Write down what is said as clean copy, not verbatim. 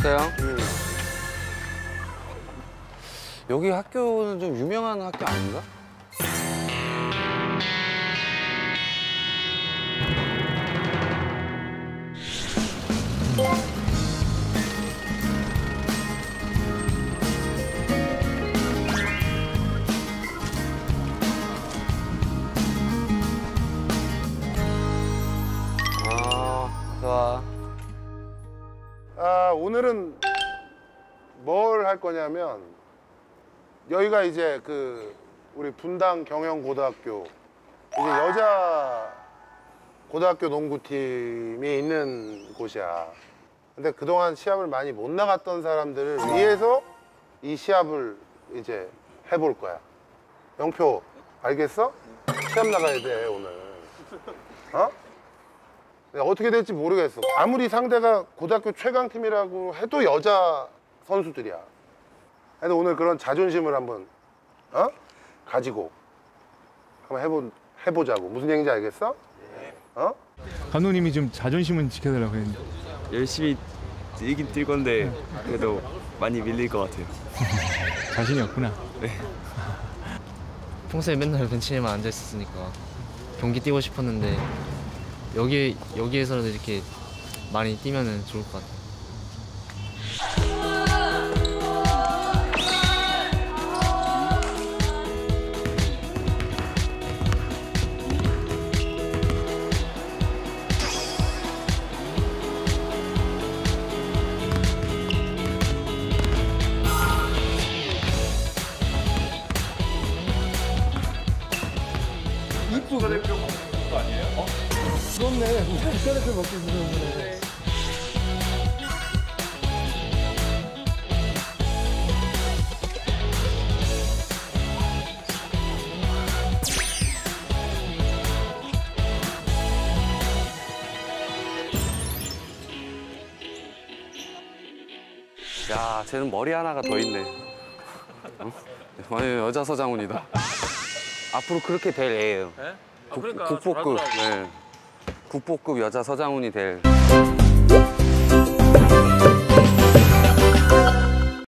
왔어요. 여기 학교는 좀 유명한 학교 아닌가? 좋아. 오늘은 뭘 할 거냐면 여기가 이제 우리 분당 경영고등학교 이제 여자 고등학교 농구팀이 있는 곳이야. 근데 그동안 시합을 많이 못 나갔던 사람들을 위해서 이 시합을 이제 해볼 거야. 영표, 알겠어? 시합 나가야 돼 오늘. 어? 어떻게 될지 모르겠어. 아무리 상대가 고등학교 최강팀이라고 해도 여자 선수들이야. 근데 오늘 그런 자존심을 한번 가지고 한번 해보자고. 무슨 얘기인지 알겠어? 네. 감독님이 좀 자존심은 지켜달라고 했는데. 열심히 뛰긴 뛸 건데 그래도 많이 밀릴 것 같아요. 자신이 없구나. 네. 평소에 맨날 벤치에만 앉아 있었으니까 경기 뛰고 싶었는데 여기에서라도 이렇게 많이 뛰면은 좋을 것 같아요. 국가대표 먹는 거 아니에요? 부럽네. 국가대표 먹고 있는 거네. 야, 쟤는 머리 하나가 더 있네. 완전 여자 서장훈이다. 앞으로 그렇게 될 애예요. 네? 국보급, 네. 국보급 여자 서장훈이 될.